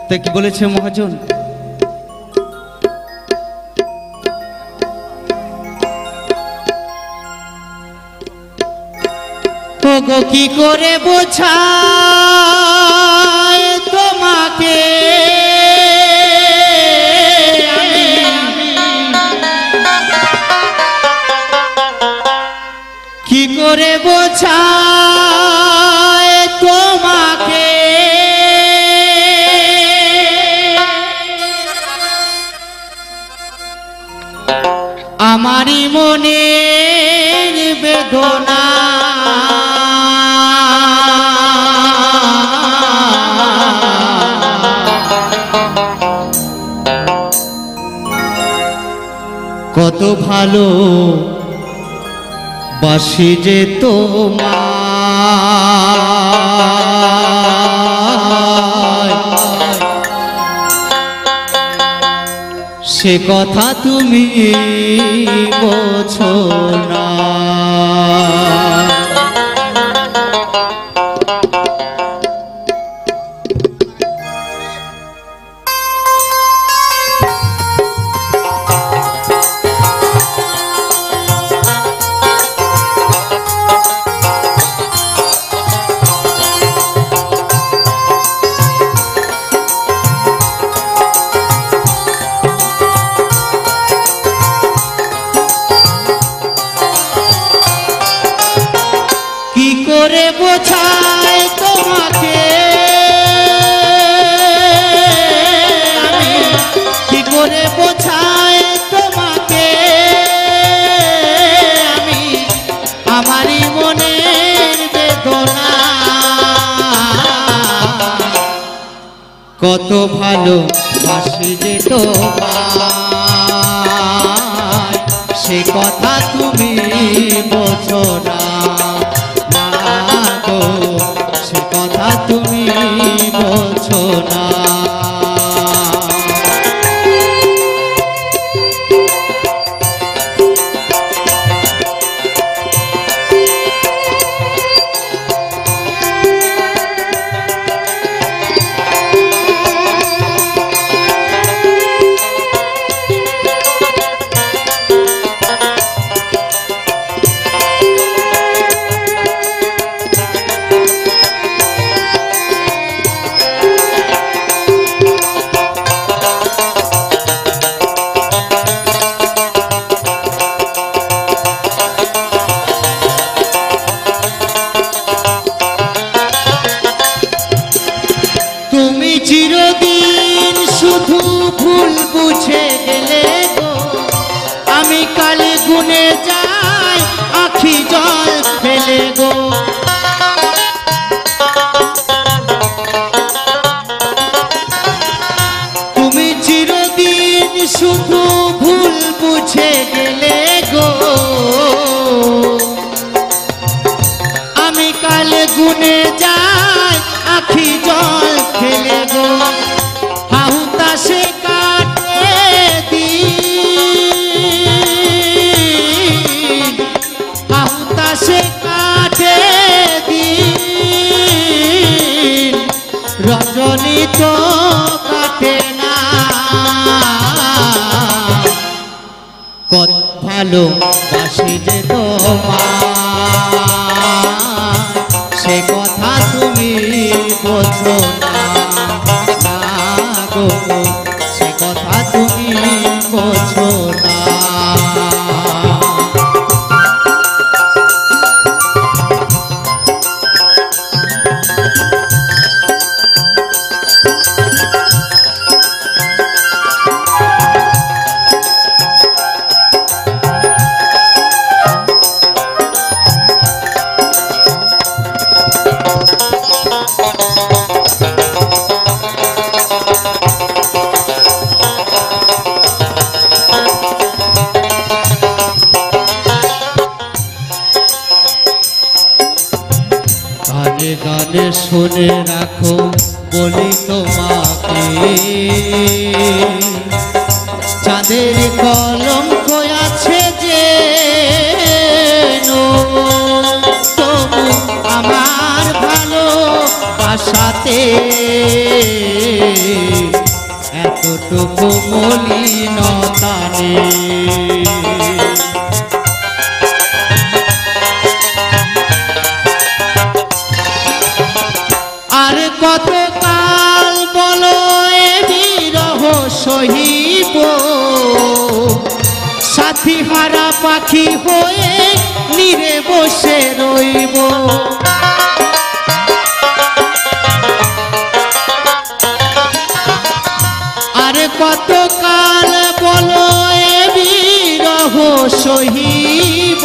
তাই কি বলেছে মহাজন? ওগো কি করে বোঝাই তোমাকে, কি করে বোঝাই তোমাকে, আমারই মনের বেদনা কত ভালো বাসি যে তোমায়, সে কথা তুমি বোঝো না। কি করে বোঝাই তোমাকে, আমি কি করে বোঝাই তোমাকে, আমি আমারই মনের বেদনা কত ভালো বাসি যে তোমায়, সে কথা তুমি বোঝো না। সে কথা তুমি বোঝো না। চিরদিন শুধু ভুল বুঝে গেলে গো, আমি কালে গুনে যাই আখি জল ফেলে গো। তুমি চিরদিন শুধু ভুল বুঝে গেলে গো, আমি কালে গুনে যাই আখি জল ফেলে গো। হাহুতাশে কাটে দিন, হাহুতাশে কাটে দিন, রজনী তো কাটে না। কত ভালো বাসি যে তোমায়, সে কথা তুমি বোঝো না। সে কথা তুমি বোঝো না। গানে গানে শুনে রাখো বলি তোমাকে, চাঁদের কলঙ্ক আছে যে তবু আমার ভালো ভাষাতে এতটুকু মলিনতা নেই। আর কত কাল বলো এ বিরহ সহিব, সাথী হারা পাখি হয়ে নীরে বসে রইব। আর কত কাল বলো এ বিরহ সহিব,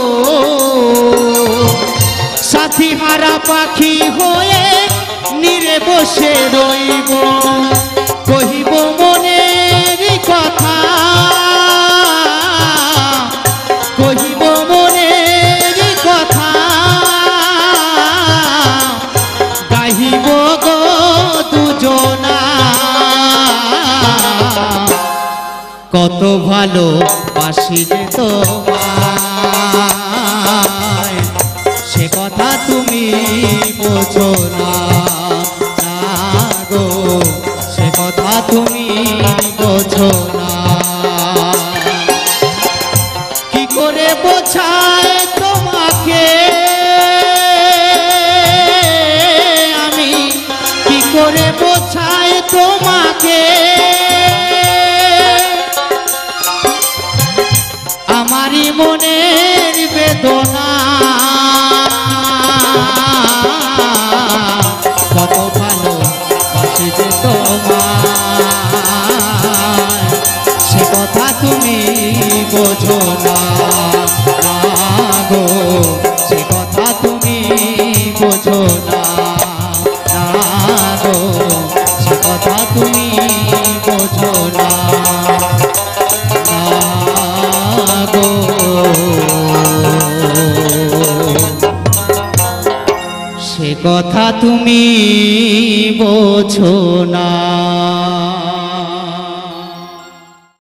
সাথী হারা পাখি হয়ে নীরে বসে রইব। কহিব মনের কথা, কহিব মনের কথা, গাহিব গো দুজনা। কত ভালো বাসি যে তোমায়, সে কথা তুমি বোঝো না গো, সে কথা তুমি বোঝো না। কি করে বোঝায় তোমাকে আমি, কি করে বোঝায় তোমাকে আমারই মনের বেদনা। কত ভালো বাসি যে তোমায়, সে কথা তুমি বোঝো না গো, সে কথা তুমি বোঝো না গো, সে কথা তুমি বোঝো না গো। সে কথা তুমি বোঝো না।